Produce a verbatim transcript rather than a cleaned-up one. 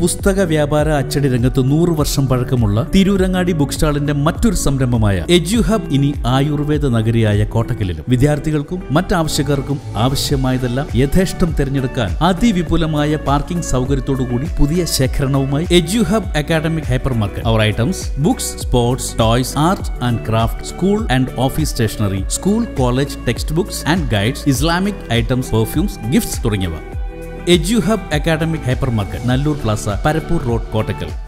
പുസ്തക വ്യാപാര അച്ചടി രംഗത്ത് നൂറ് വർഷം പഴക്കമുള്ള തിരൂരങ്ങാടി ബുക്ക് സ്റ്റാളിന്റെ മറ്റൊരു സംരംഭമായ എഡ്യു ഹബ് ഇനി ആയുർവേദ നഗരിയായ കോട്ടക്കലിലും. വിദ്യാർത്ഥികൾക്കും മറ്റാവശ്യക്കാർക്കും ആവശ്യമായതെല്ലാം യഥേഷ്ടം തിരഞ്ഞെടുക്കാൻ അതിവിപുലമായ പാർക്കിംഗ് സൗകര്യത്തോടുകൂടി പുതിയ ശേഖരണവുമായി edu hub academic hypermarket. അവർ items books, sports, toys, art and craft, school and office stationery, school, college text books and guides, Islamic items, perfumes, gifts തുടങ്ങിയവ. Edu hub academic hypermarket, Nallur plaza, Parappur road, Kottakkal.